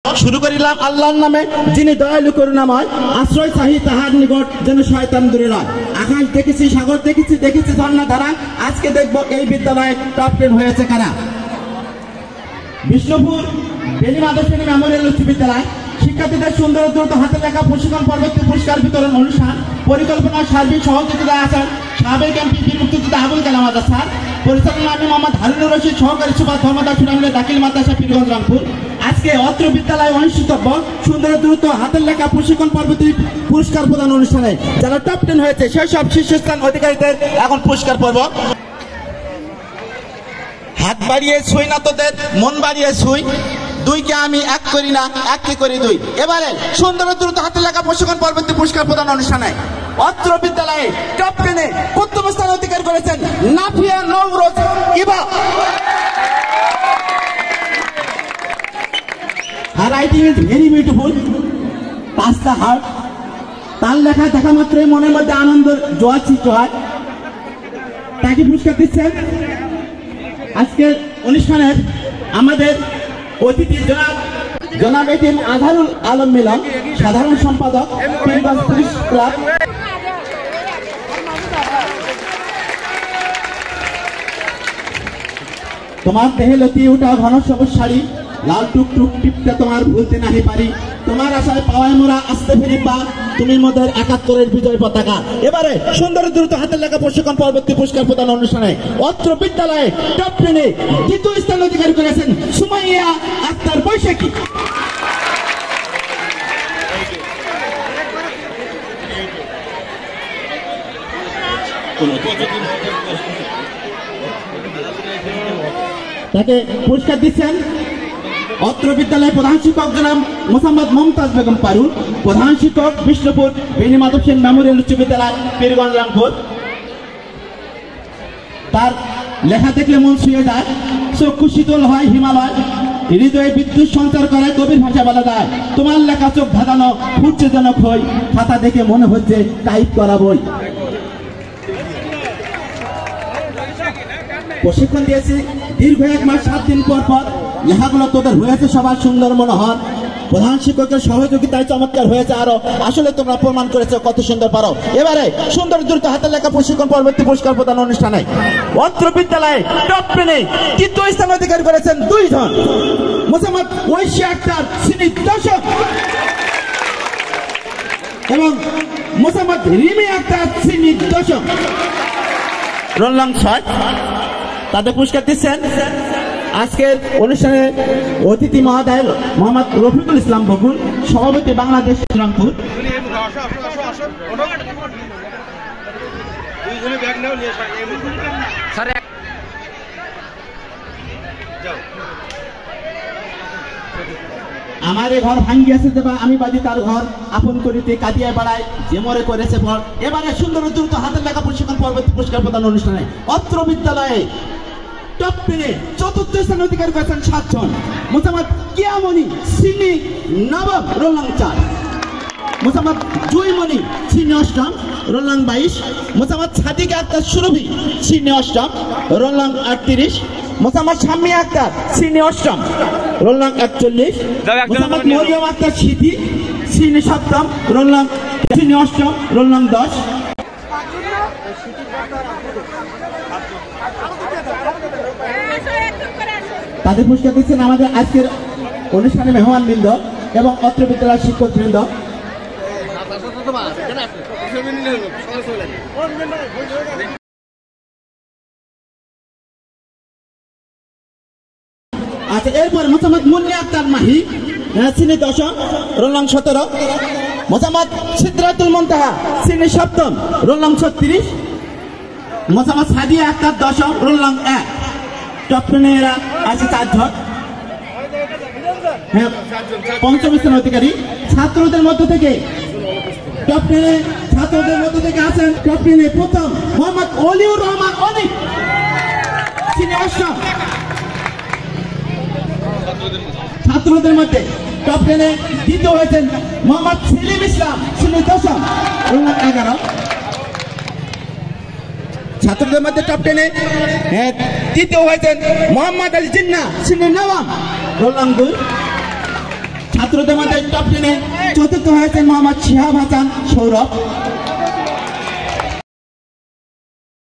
শুরু করিলাম আল্লাহর নামে, যিনি দয়ালু করুণাময়। আশ্রয় চাহি তাহার নিকট, যেন শয়তান দূরে নয়। আকাশ দেখেছি, সাগর দেখেছি, দেখেছি ঝর্ণা ধারা। আজকে দেখব এই বিদ্যালয়ে টপ 10 হয়েছে কারা। বিষ্ণুপুর বেলি মাধবসেনী মেমোরিয়াল উচ্চ বিদ্যালয় শিক্ষার্থীদের সুন্দর দ্রুত হাতে লেখা প্রশিক্ষণ পরবর্তী পুরস্কার বিতরণ অনুষ্ঠান পরিকল্পনা সার্বিক সহযোগিতায় আছেন সাবেক এমপি মুক্তিযোদ্ধা আবুল কালাম আজাদ স্যার। পরিচালনা আমি মোহাম্মদ হারুনুর রশিদ, সহকারী সুপার ধর্মদাস সুনামুল্লাহ দাখিল মাদ্রাসা পীরগঞ্জ রামপুর। আজকে অত্র বিদ্যালয়ে অনুষ্ঠিতব্য সুন্দর দ্রুত হাতের লেখা প্রশিক্ষণ পরবর্তী পুরস্কার প্রদান অনুষ্ঠানে যারা টপ 10 হয়েছে সেই সব শীর্ষস্থান অধিকারীদের এখন পুরস্কার পর্ব। হাত বাড়িয়ে ছুঁই না তোদের, মন বাড়িয়ে ছুঁই। দুইকে আমি এক করি না, এককে করি দুই। এবারে সুন্দর দ্রুত হাতের লেখা প্রশিক্ষণ পরবর্তী পুরস্কার প্রদান অনুষ্ঠানে অত্র বিদ্যালয়ে টপ 10-এ প্রথম স্থান অধিকার করেছেন নাফিয়া নওরোজ ইবা। Her writing is very beautiful. Touch the heart. তার লেখা দেখা মাত্রই মনের মধ্যে আনন্দ জোয়ার সৃষ্টি হয়। তাকে পুরস্কার দিচ্ছেন আজকের অনুষ্ঠানের আমাদের অতিথি জনাব এটিএম আজহারুল আলম মিলন, সাধারণ সম্পাদক পীরগঞ্জ পুলিশ ক্লাব। তোমার দেহে লতিয়ে উঠা ঘন সবুজ শাড়ি, লাল টুকটুক টিপটা তোমার ভুলতে নাহি পারি। তোমার আশায় পাওয়ায় মোরা আসতে ফিরি পা, তুমি মোদের 71-এর বিজয় পতাকা। এবারে সুন্দর দ্রুত হাতের লেখা প্রশিক্ষণ পরবর্তী পুরস্কার প্রদান অনুষ্ঠানে অত্র বিদ্যালয়ে টপ 10-এ দ্বিতীয় স্থান অধিকার করেছেন সুমাইয়া আক্তার বৈশাখী। তাকে পুরস্কার দিচ্ছেন অত্র বিদ্যালয়ের প্রধান শিক্ষক জনাব মোহাম্মদ মমতাজ বেগম পারুল, প্রধান শিক্ষক বিষ্ণুপুর বেনি মাধব সেন মেমোরিয়াল উচ্চ বিদ্যালয় পীরগঞ্জ রামপুর। তার লেখা দেখলে মন ছুঁয়ে যায়, চক্ষু শীতল হয় হিমালয়, হৃদয়ে বিদ্যুৎ সঞ্চার করে কবির ভাষা বলা যায়। তোমার লেখা চোখ ধাঁধানো, ফুটছে যেন খই, খাতা দেখে মনে হচ্ছে টাইপ করা বই। প্রশিক্ষণ দিয়েছি দীর্ঘ 1 মাস 7 দিন পর পর। লেখাগুলো তোদের হয়েছে সবার সুন্দর মনোহর, প্রধান শিক্ষকের সহযোগিতায় চমৎকার হয়েছে আরো। আসলে তোমরা প্রমাণ করেছো কত সুন্দর পারো। এবারে সুন্দর দ্রুত হাতের লেখা প্রশিক্ষণ পরবর্তী পুরস্কার প্রদান অনুষ্ঠানে অত্র বিদ্যালয়ে টপ 10-এ তৃতীয় স্থান অধিকার করেছেন 2 জন মোহাম্মদ ঐশী আক্তার শ্রেণী 10 এবং মোহাম্মদ রিমি আক্তার শ্রেণী 10 রোল নং 6। তাদের পুরস্কার দিচ্ছেন আজকের অনুষ্ঠানে অতিথি মহোদয় মোহাম্মদ রফিকুল ইসলাম বকুল, সভাপতি বাংলাদেশ রামপুর। আমার এই ঘর ভাঙ্গিয়াছে দেবা, আমি বাদি তার ঘর আপন করিতে কাঁদিয়া বাড়ায় যে মরে করেছে ভর। এবারে সুন্দর দ্রুত হাতের লেখা প্রশিক্ষণ পরবর্তী পুরস্কার প্রদান অনুষ্ঠানে অত্র বিদ্যালয়ে টপ 10-এ চতুর্থ স্থান অধিকার করেছেন 7 জন মোহাম্মদ কিয়ামণি শ্রেণী 9 রোল নং 4, মোহাম্মদ জুইমণি শ্রেণী 8 রোল নং 22, মোহাম্মদ সাদিকা আক্তার সুরভি শ্রেণী 8 রোল নং 38, মোহাম্মদ শাম্মী আক্তার শ্রেণী 8 রোল নং 41, মোহাম্মদ মরিয়ম আক্তার সিদ্ধি শ্রেণী 7 রোল নং শ্রেণী 8 রোল নং 10। তাদের পুরস্কার দিচ্ছেন আমাদের আজকের অনুষ্ঠানে মেহমান বৃন্দ এবং অত্র বিদ্যালয়ের শিক্ষক বৃন্দ। আচ্ছা, এরপর মোহাম্মদ মুন্নি আক্তার মাহি শ্রেণী 10 রোল নং 17, মোহাম্মদ সিদরাতুল মুনতাহা শ্রেণী 7 রোল নং 36, মোহাম্মদ সাদিয়া আক্তার 10 রোল নং 1। টপ 10-এ এরা আছে 4 জন। হ্যাঁ, 5ম স্থান অধিকারী। ছাত্রদের মধ্য থেকে টপ 10-এ ছাত্রদের মধ্য থেকে আছেন টপ 10-এ প্রথম মোহাম্মদ অলিউর রহমান অনিক শ্রেণী 8। ছাত্রদের মধ্যে টপ 10-এ দ্বিতীয় হয়েছেন মোহাম্মদ সেলিম ইসলাম শ্রেণী 10 রোল নং 11। ছাত্রদের মধ্যে টপ 10-এ তৃতীয় হয়েছেন মোহাম্মদ আলী জিন্না শ্রেণী 9 রোল নং 2। ছাত্রদের মধ্যে টপ 10-এ চতুর্থ হয়েছেন মোহাম্মদ শিহাব হাসান সৌরভ।